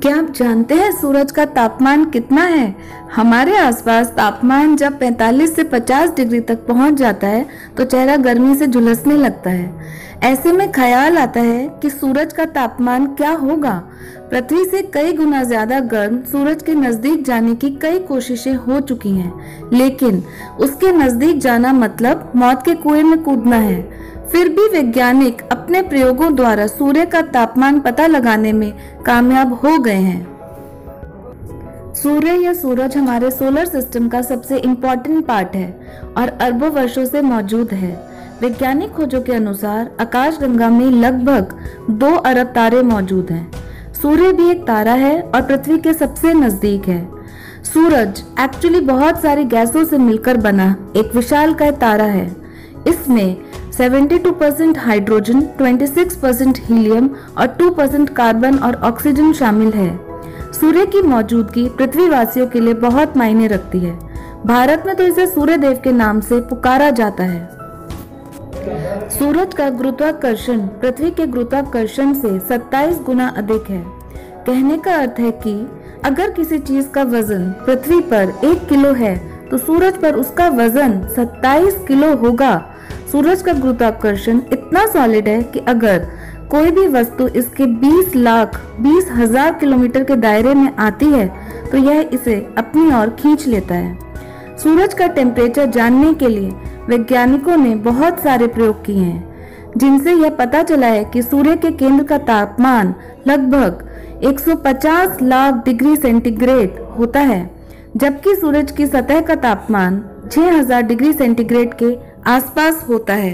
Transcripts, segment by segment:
क्या आप जानते हैं सूरज का तापमान कितना है? हमारे आसपास तापमान जब 45 से 50 डिग्री तक पहुंच जाता है तो चेहरा गर्मी से झुलसने लगता है। ऐसे में ख्याल आता है कि सूरज का तापमान क्या होगा। पृथ्वी से कई गुना ज्यादा गर्म सूरज के नजदीक जाने की कई कोशिशें हो चुकी हैं, लेकिन उसके नजदीक जाना मतलब मौत के कुएं में कूदना है। फिर भी वैज्ञानिक अपने प्रयोगों द्वारा सूर्य का तापमान पता लगाने में कामयाब हो गए हैं। सूर्य या सूरज हमारे सोलर सिस्टम का सबसे इम्पोर्टेंट पार्ट है और अरबों वर्षों से मौजूद है। वैज्ञानिक खोजों के अनुसार आकाशगंगा में लगभग 2 अरब तारे मौजूद हैं। सूर्य भी एक तारा है और पृथ्वी के सबसे नजदीक है। सूरज एक्चुअली बहुत सारी गैसों से मिलकर बना एक विशालकाय तारा है। इसमें 72% हाइड्रोजन, 26% हीलियम और 2% कार्बन और ऑक्सीजन शामिल है। सूर्य की मौजूदगी पृथ्वीवासियों के लिए बहुत मायने रखती है। भारत में तो इसे सूर्य देव के नाम से पुकारा जाता है। सूरज का गुरुत्वाकर्षण पृथ्वी के गुरुत्वाकर्षण से 27 गुना अधिक है। कहने का अर्थ है कि अगर किसी चीज का वजन पृथ्वी पर 1 किलो है तो सूरज पर उसका वजन 27 किलो होगा। सूरज का गुरुत्वाकर्षण इतना सॉलिड है कि अगर कोई भी वस्तु इसके 20,20,000 किलोमीटर के दायरे में आती है तो यह इसे अपनी ओर खींच लेता है। सूरज का टेम्परेचर जानने के लिए वैज्ञानिकों ने बहुत सारे प्रयोग किए हैं, जिनसे यह पता चला है कि सूर्य के केंद्र का तापमान लगभग 150 लाख डिग्री सेंटीग्रेड होता है, जबकि सूरज की सतह का तापमान 6000 डिग्री सेंटीग्रेड के आसपास होता है।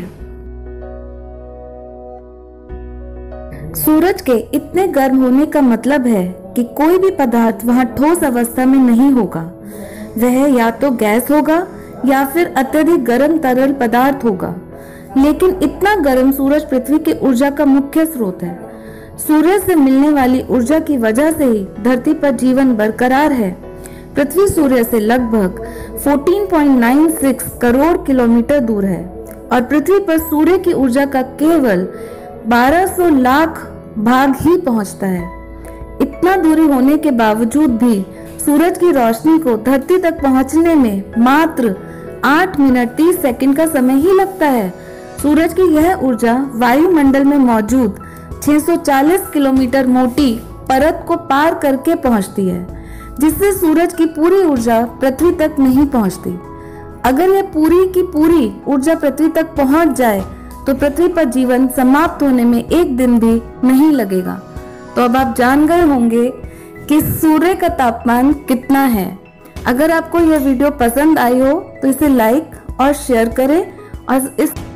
सूरज के इतने गर्म होने का मतलब है कि कोई भी पदार्थ वहां ठोस अवस्था में नहीं होगा। वह या तो गैस होगा या फिर अत्यधिक गर्म तरल पदार्थ होगा। लेकिन इतना गर्म सूरज पृथ्वी की ऊर्जा का मुख्य स्रोत है। सूर्य से मिलने वाली ऊर्जा की वजह से ही धरती पर जीवन बरकरार है। पृथ्वी सूर्य से लगभग 14.96 करोड़ किलोमीटर दूर है और पृथ्वी पर सूर्य की ऊर्जा का केवल 1200 लाख भाग ही पहुंचता है। इतना दूरी होने के बावजूद भी सूरज की रोशनी को धरती तक पहुंचने में मात्र 8 मिनट 30 सेकंड का समय ही लगता है। सूरज की यह ऊर्जा वायुमंडल में मौजूद 640 किलोमीटर मोटी परत को पार करके पहुंचती है, जिससे सूरज की पूरी ऊर्जा पृथ्वी तक नहीं पहुंचती। अगर यह पूरी की पूरी ऊर्जा पृथ्वी तक पहुंच जाए तो पृथ्वी पर जीवन समाप्त होने में एक दिन भी नहीं लगेगा। तो अब आप जान गए होंगे कि सूर्य का तापमान कितना है। अगर आपको यह वीडियो पसंद आई हो तो इसे लाइक और शेयर करें और इस